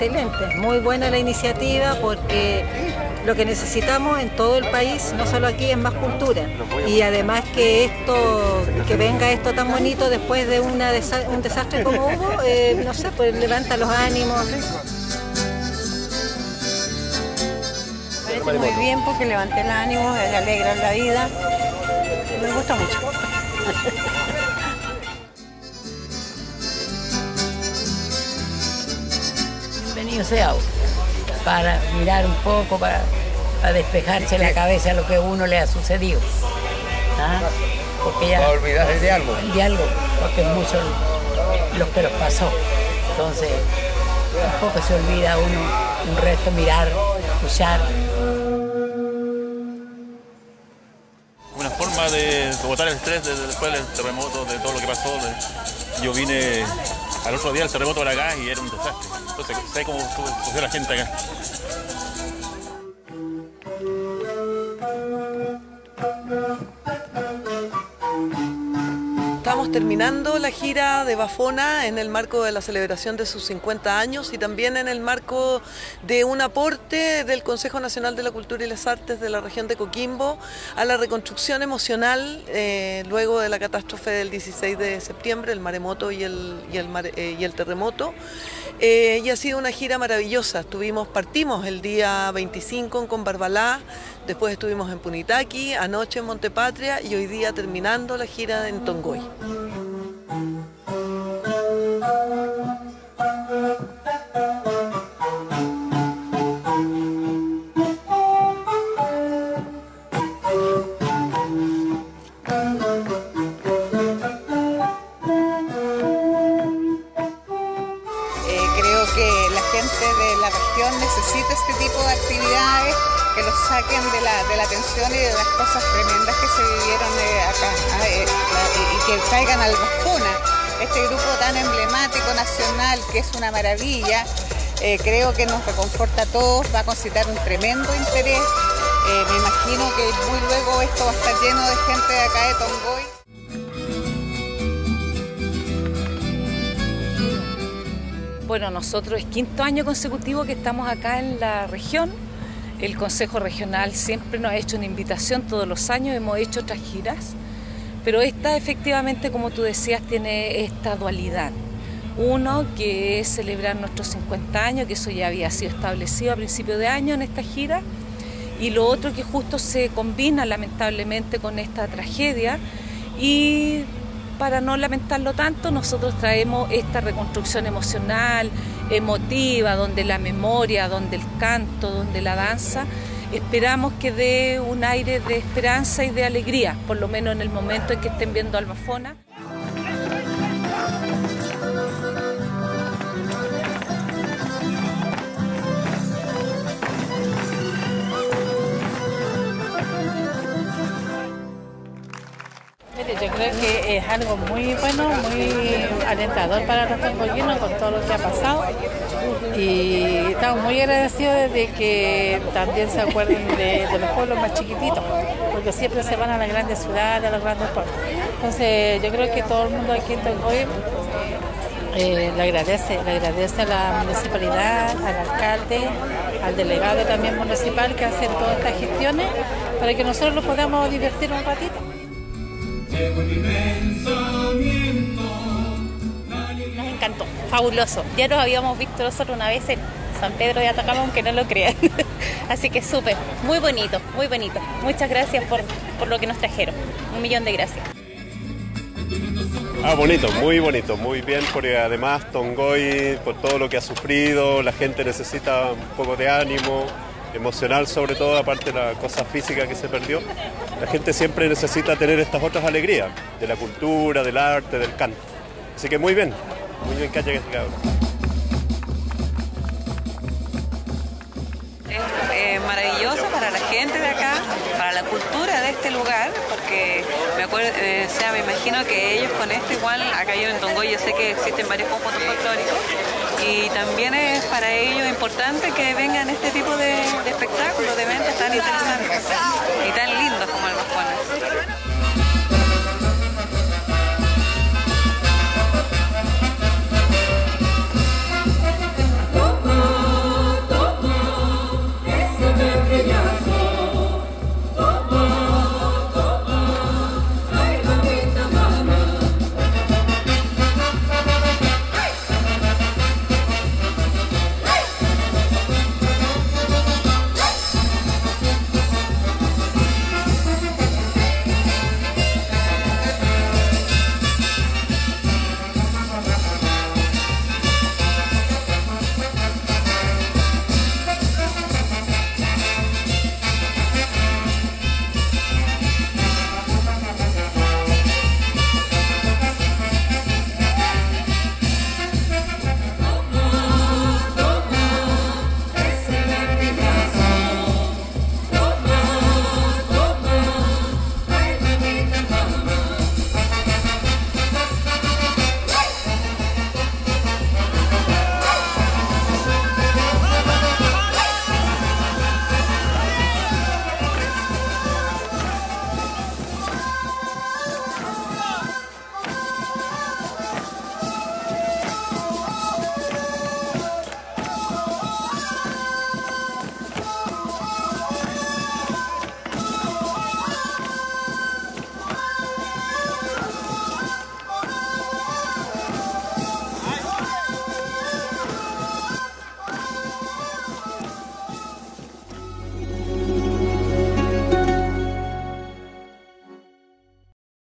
Excelente, muy buena la iniciativa porque lo que necesitamos en todo el país, no solo aquí, es más cultura. Y además que venga esto tan bonito después de un desastre como hubo, no sé, pues levanta los ánimos. Parece muy bien porque levanta el ánimo, le alegra la vida. Me gusta mucho. Bienvenido sea para mirar un poco, para despejarse la cabeza a lo que a uno le ha sucedido. ¿Ah? Porque ya, para olvidarse de algo. De algo, porque muchos los que los pasó. Entonces, un poco se olvida uno, un resto mirar, escuchar. Una forma de botar el estrés después del terremoto, de todo lo que pasó. Yo vine al otro día del terremoto para acá y era un desastre. Entonces sé cómo sufrió la gente acá. Estamos terminando la gira de Bafona en el marco de la celebración de sus 50 años y también en el marco de un aporte del Consejo Nacional de la Cultura y las Artes de la región de Coquimbo a la reconstrucción emocional luego de la catástrofe del 16 de septiembre, el maremoto y el terremoto. Y ha sido una gira maravillosa. Partimos el día 25 en Combarbalá, después estuvimos en Punitaqui, anoche en Montepatria y hoy día terminando la gira en Tongoy. Creo que la gente de la región necesita este tipo de actividades que los saquen de la tensión y de las cosas tremendas que se vivieron acá y que traigan al Bafona, este grupo tan emblemático nacional que es una maravilla. Creo que nos reconforta a todos, va a concitar un tremendo interés. Me imagino que muy luego esto va a estar lleno de gente de acá de Tongoy. Bueno, nosotros es 5.º año consecutivo que estamos acá en la región. El Consejo Regional siempre nos ha hecho una invitación todos los años, hemos hecho otras giras, pero esta efectivamente, como tú decías, tiene esta dualidad. Uno, que es celebrar nuestros 50 años, que eso ya había sido establecido a principios de año en esta gira, y lo otro que justo se combina lamentablemente con esta tragedia, y para no lamentarlo tanto, nosotros traemos esta reconstrucción emocional, emotiva, donde la memoria, donde el canto, donde la danza, esperamos que dé un aire de esperanza y de alegría, por lo menos en el momento en que estén viendo al Bafona. Yo creo que es algo muy bueno, muy alentador para los tongoyinos con todo lo que ha pasado y estamos muy agradecidos de que también se acuerden de los pueblos más chiquititos, porque siempre se van a las grandes ciudades, a los grandes pueblos. Entonces yo creo que todo el mundo aquí en Tongoy le agradece a la municipalidad, al alcalde, al delegado también municipal que hacen todas estas gestiones para que nosotros nos podamos divertir un ratito. Nos encantó, fabuloso. Ya nos habíamos visto nosotros una vez en San Pedro de Atacama, aunque no lo crean. Así que súper, muy bonito, muy bonito. Muchas gracias por lo que nos trajeron. 1.000.000 de gracias. Bonito, muy bien, porque además Tongoy, por todo lo que ha sufrido, la gente necesita un poco de ánimo, emocional sobre todo, aparte de la cosa física que se perdió. La gente siempre necesita tener estas otras alegrías, de la cultura, del arte, del canto. Así que muy bien que haya llegado. Es maravilloso para la gente de acá, para la cultura de este lugar, porque me imagino que ellos con esto igual, acá yo en Tongoy yo sé que existen varios conjuntos folclóricos y también es para ellos importante que vengan este tipo de espectáculos, de eventos tan interesantes.